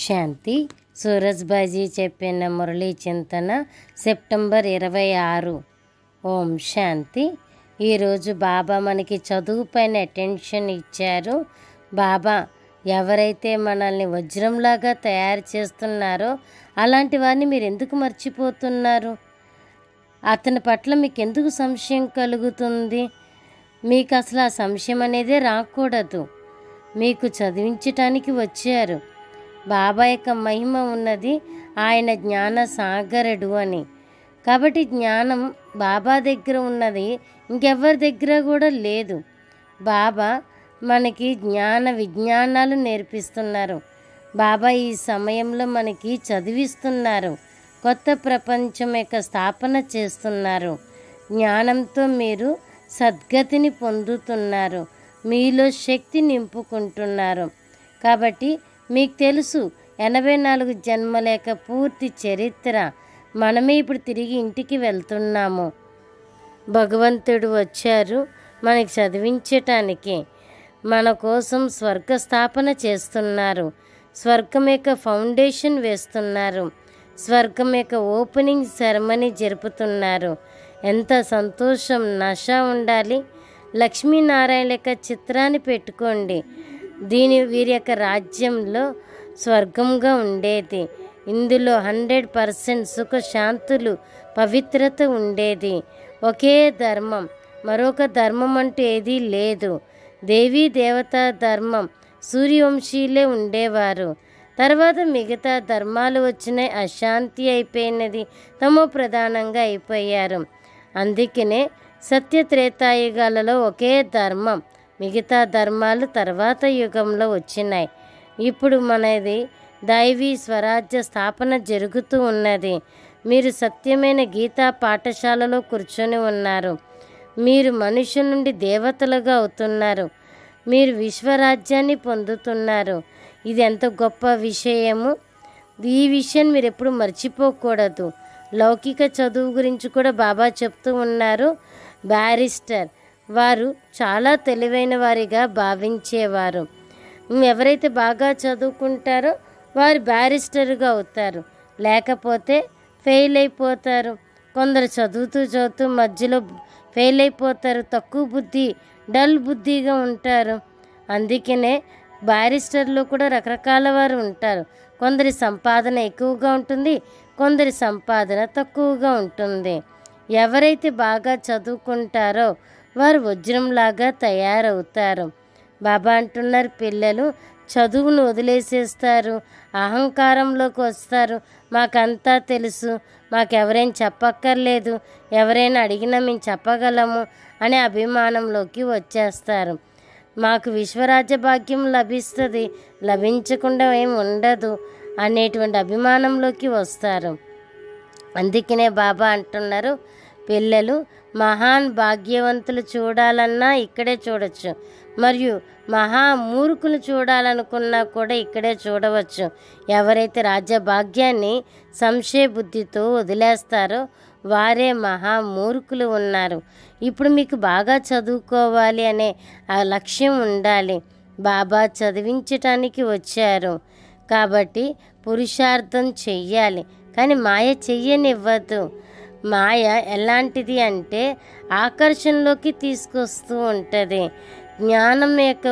శాంతి. సూరజ్బాజీ చెప్పిన మురళీ చింతన సెప్టెంబర్ 26. ఓం శాంతి. ఈరోజు బాబా మనకి చదువు పైన అటెన్షన్ ఇచ్చారు. బాబా ఎవరైతే మనల్ని వజ్రంలాగా తయారు చేస్తున్నారో అలాంటి వారిని మీరు ఎందుకు మర్చిపోతున్నారు? అతని పట్ల మీకు ఎందుకు సంశయం కలుగుతుంది? మీకు అసలు ఆ సంశయం అనేదే రాకూడదు. మీకు చదివించటానికి వచ్చారు. బాబా యొక్క మహిమ ఉన్నది, ఆయన జ్ఞాన సాగరుడు అని. కాబట్టి జ్ఞానం బాబా దగ్గర ఉన్నది, ఇంకెవరి దగ్గర కూడా లేదు. బాబా మనకి జ్ఞాన విజ్ఞానాలు నేర్పిస్తున్నారు. బాబా ఈ సమయంలో మనకి చదివిస్తున్నారు. కొత్త ప్రపంచం యొక్క స్థాపన చేస్తున్నారు. జ్ఞానంతో మీరు సద్గతిని పొందుతున్నారు. మీలో శక్తి నింపుకుంటున్నారు. కాబట్టి మీకు తెలుసు 84 జన్మల యొక్క పూర్తి చరిత్ర. మనమే ఇప్పుడు తిరిగి ఇంటికి వెళ్తున్నాము. భగవంతుడు వచ్చారు మనకి చదివించటానికి. మన కోసం స్వర్గ స్థాపన చేస్తున్నారు. స్వర్గం యొక్క ఫౌండేషన్ వేస్తున్నారు. స్వర్గం యొక్క ఓపెనింగ్ సెరమనీ జరుపుతున్నారు. ఎంత సంతోషం, నష ఉండాలి. లక్ష్మీనారాయణ యొక్క చిత్రాన్ని పెట్టుకోండి. వీరి యొక్క రాజ్యంలో స్వర్గంగా ఉండేది. ఇందులో 100% సుఖశాంతులు, పవిత్రత ఉండేది. ఒకే ధర్మం, మరొక ధర్మం అంటూ ఏదీ లేదు. దేవీ దేవతా ధర్మం, సూర్యవంశీలే ఉండేవారు. తర్వాత మిగతా ధర్మాలు వచ్చినాయి, అశాంతి అయిపోయినది, తమో ప్రధానంగా అయిపోయారు. అందుకనే సత్యత్రేతాయుగాలలో ఒకే ధర్మం, మిగతా ధర్మాలు తర్వాత యుగంలో వచ్చినాయి. ఇప్పుడు మనది దైవీ స్వరాజ్య స్థాపన జరుగుతూ ఉన్నది. మీరు సత్యమైన గీతా పాఠశాలలో కూర్చొని ఉన్నారు. మీరు మనుషుల నుండి దేవతలుగా అవుతున్నారు. మీరు విశ్వరాజ్యాన్ని పొందుతున్నారు. ఇది ఎంత గొప్ప విషయము! ఈ విషయం మీరు ఎప్పుడు మర్చిపోకూడదు. లౌకిక చదువు గురించి కూడా బాబా చెప్తూ ఉన్నారు. బ్యారిస్టర్ వారు చాలా తెలివైన వారిగా భావించేవారు. ఎవరైతే బాగా చదువుకుంటారో వారు బ్యారిస్టర్గా అవుతారు, లేకపోతే ఫెయిల్ అయిపోతారు. కొందరు చదువుతూ మధ్యలో ఫెయిల్ అయిపోతారు. తక్కువ బుద్ధి, డల్ బుద్ధిగా ఉంటారు. అందుకనే బ్యారిస్టర్లో కూడా రకరకాల వారు ఉంటారు. కొందరి సంపాదన ఎక్కువగా ఉంటుంది, కొందరి సంపాదన తక్కువగా ఉంటుంది. ఎవరైతే బాగా చదువుకుంటారో వారు వజ్రంలాగా తయారవుతారు. బాబా అంటున్నారు, పిల్లలు చదువును వదిలేసేస్తారు, అహంకారంలోకి వస్తారు. మాకంతా తెలుసు, మాకెవరైనా చెప్పక్కర్లేదు, ఎవరైనా అడిగినా మేము చెప్పగలము అనే అభిమానంలోకి వచ్చేస్తారు. మాకు విశ్వరాజ్య భాగ్యం లభిస్తుంది, లభించకుండా ఏం ఉండదు అనేటువంటి అభిమానంలోకి వస్తారు. అందుకనే బాబా అంటున్నారు, పిల్లలు మహాన్ భాగ్యవంతులు చూడాలన్నా ఇక్కడే చూడవచ్చు, మరియు మహామూర్ఖులు చూడాలనుకున్నా కూడా ఇక్కడే చూడవచ్చు. ఎవరైతే రాజ్యభాగ్యాన్ని సంశయ బుద్ధితో వదిలేస్తారో వారే మహామూర్ఖులు ఉన్నారు. ఇప్పుడు మీకు బాగా చదువుకోవాలి అనే ఆ లక్ష్యం ఉండాలి. బాబా చదివించటానికి వచ్చారు కాబట్టి పురుషార్థం చెయ్యాలి, కానీ మాయ చెయ్యనివ్వద్దు. మాయ ఎలాంటిది అంటే ఆకర్షణలోకి తీసుకొస్తూ ఉంటుంది. జ్ఞానం యొక్క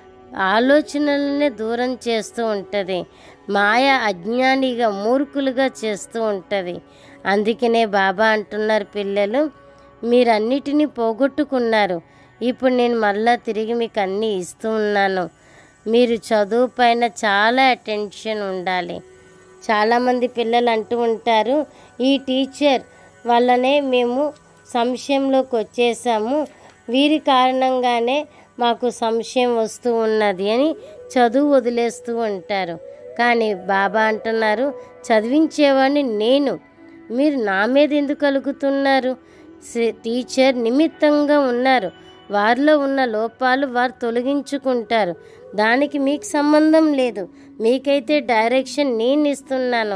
ఆలోచనలనే దూరం చేస్తూ ఉంటుంది. మాయ అజ్ఞానిగా, మూర్ఖులుగా చేస్తూ ఉంటుంది. అందుకనే బాబా అంటున్నారు, పిల్లలు మీరన్నిటినీ పోగొట్టుకున్నారు. ఇప్పుడు నేను మళ్ళా తిరిగి మీకు అన్నీ ఇస్తూ ఉన్నాను. మీరు చదువు పైన చాలా అటెన్షన్ ఉండాలి. చాలామంది పిల్లలు అంటూ ఉంటారు, ఈ టీచర్ వల్లనే మేము సంశయంలోకి వచ్చేసాము, వీరి కారణంగానే మాకు సంశయం వస్తూ ఉన్నది అని చదువు వదిలేస్తూ ఉంటారు. కానీ బాబా అంటున్నారు, చదివించేవాడిని నేను, మీరు నా మీద ఎందుకు కలుగుతున్నారు? టీచర్ నిమిత్తంగా ఉన్నారు. వారిలో ఉన్న లోపాలు వారు తొలగించుకుంటారు. దానికి మీకు సంబంధం లేదు. మీకైతే డైరెక్షన్ నేను ఇస్తున్నాను.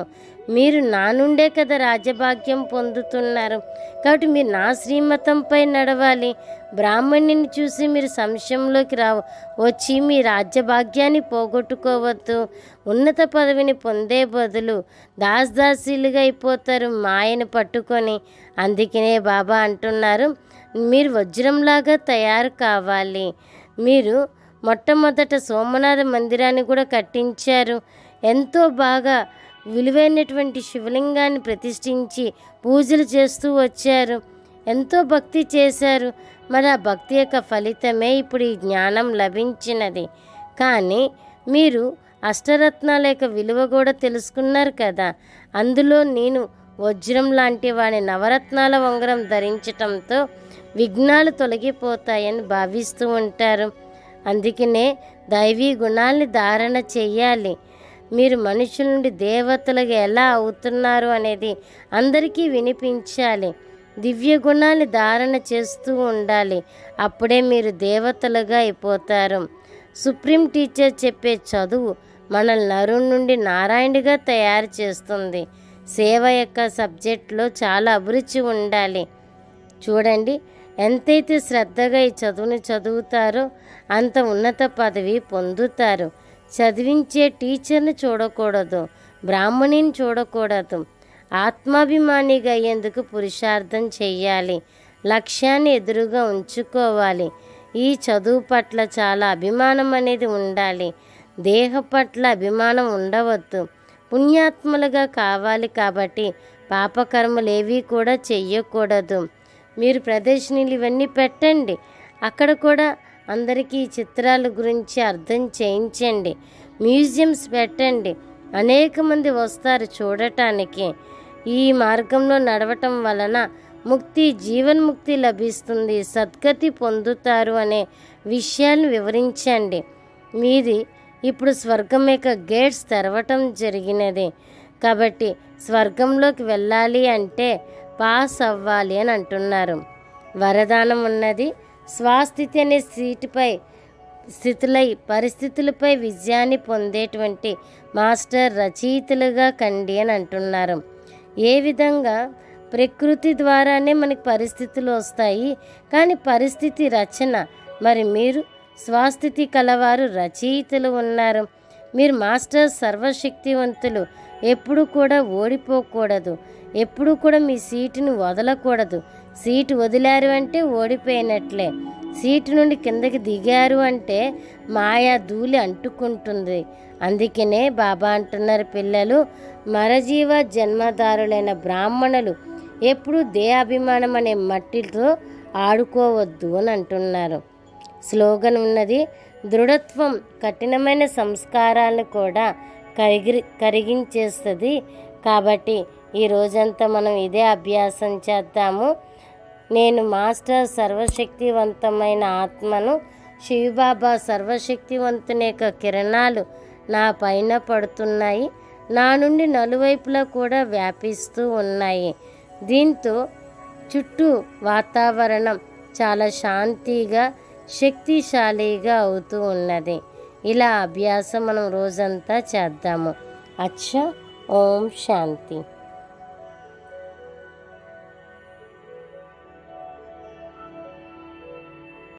మీరు నా నుండే కదా రాజ్యభాగ్యం పొందుతున్నారు. కాబట్టి మీరు నా శ్రీమతంపై నడవాలి. బ్రాహ్మణుని చూసి మీరు సంశయంలోకి వచ్చి మీ రాజ్యభాగ్యాన్ని పోగొట్టుకోవద్దు. ఉన్నత పదవిని పొందే బదులు దాసదాసీలుగా అయిపోతారు మాయను పట్టుకొని. అందుకనే బాబా అంటున్నారు, మీరు వజ్రంలాగా తయారు కావాలి. మీరు మొట్టమొదట సోమనాథ మందిరాన్ని కూడా కట్టించారు. ఎంతో బాగా విలువైనటువంటి శివలింగాన్ని ప్రతిష్ఠించి పూజలు చేస్తూ వచ్చారు. ఎంతో భక్తి చేశారు. మరి ఆ భక్తి యొక్క ఫలితమే ఇప్పుడు ఈ జ్ఞానం లభించినది. కానీ మీరు అష్టరత్నాల యొక్క విలువ కూడా తెలుసుకున్నారు కదా. అందులో నేను వజ్రం లాంటి వాడి నవరత్నాల ఉంగరం ధరించటంతో విఘ్నాలు తొలగిపోతాయని భావిస్తూ ఉంటారు. అందుకనే దైవీ గుణాల్ని ధారణ చెయ్యాలి. మీరు మనుషుల నుండి దేవతలుగా ఎలా అవుతున్నారు అనేది అందరికీ వినిపించాలి. దివ్య గుణాన్ని ధారణ చేస్తూ ఉండాలి. అప్పుడే మీరు దేవతలుగా అయిపోతారు. సుప్రీం టీచర్ చెప్పే చదువు మనల్ని నరుని నుండి నారాయణుడిగా తయారు చేస్తుంది. సేవ యొక్క సబ్జెక్ట్లో చాలా అభిరుచి ఉండాలి. చూడండి, ఎంతైతే శ్రద్ధగా ఈ చదువుని చదువుతారో అంత ఉన్నత పదవి పొందుతారు. చదివించే టీచర్ని చూడకూడదు, బ్రాహ్మణిని చూడకూడదు. ఆత్మాభిమానిగా అయ్యేందుకు పురుషార్థం చెయ్యాలి. లక్ష్యాన్ని ఎదురుగా ఉంచుకోవాలి. ఈ చదువు పట్ల చాలా అభిమానం అనేది ఉండాలి. దేహ పట్ల అభిమానం ఉండవద్దు. పుణ్యాత్మలుగా కావాలి. కాబట్టి పాపకర్మలు ఏవి కూడా చెయ్యకూడదు. మీరు ప్రదర్శనలు ఇవన్నీ పెట్టండి. అక్కడ కూడా అందరికీ చిత్రాల గురించి అర్థం చేయించండి. మ్యూజియంస్ పెట్టండి. అనేక మంది వస్తారు చూడటానికి. ఈ మార్గంలో నడవటం వలన ముక్తి, జీవన్ముక్తి లభిస్తుంది, సద్గతి పొందుతారు అనే విషయాన్ని వివరించండి. మీది ఇప్పుడు స్వర్గం యొక్క గేట్స్ తెరవటం జరిగినది. కాబట్టి స్వర్గంలోకి వెళ్ళాలి అంటే పాస్ అవ్వాలి అని అంటున్నారు. వరదానం ఉన్నది. స్వస్థితి అనే పరిస్థితులపై విజయాన్ని పొందేటువంటి మాస్టర్ రచయితలుగా కండి అని అంటున్నారు. ఏ విధంగా ప్రకృతి ద్వారానే మనకి పరిస్థితులు వస్తాయి, కానీ పరిస్థితి రచన. మరి మీరు స్వస్థితి కలవారు, రచయితలు ఉన్నారు. మీరు మాస్టర్ సర్వశక్తివంతులు. ఎప్పుడు కూడా ఓడిపోకూడదు. ఎప్పుడు కూడా మీ సీటును వదలకూడదు. సీటు వదిలారు అంటే ఓడిపోయినట్లే. సీటు నుండి కిందకి దిగారు అంటే మాయా ధూళి అంటుకుంటుంది. అందుకనే బాబా అంటున్నారు, పిల్లలు మరజీవ జన్మదారులైన బ్రాహ్మణులు ఎప్పుడు దేహాభిమానం అనే మట్టితో ఆడుకోవద్దు అని అంటున్నారు. స్లోగన్ ఉన్నది, దృఢత్వం కఠినమైన సంస్కారాలను కూడా కరిగించేస్తుంది. కాబట్టి ఈ రోజంతా మనం ఇదే అభ్యాసం చేద్దాము. నేను మాస్టర్ సర్వశక్తివంతమైన ఆత్మను. శివబాబా సర్వశక్తివంతుని యొక్క కిరణాలు నా పైన పడుతున్నాయి. నా నుండి నలువైపులా కూడా వ్యాపిస్తూ ఉన్నాయి. దీంతో చుట్టూ వాతావరణం చాలా శాంతిగా, శక్తిశాలిగా అవుతూ ఉన్నది. ఇలా అభ్యాసం మనం రోజంతా చేద్దాము. అచ్చా, ఓం శాంతి.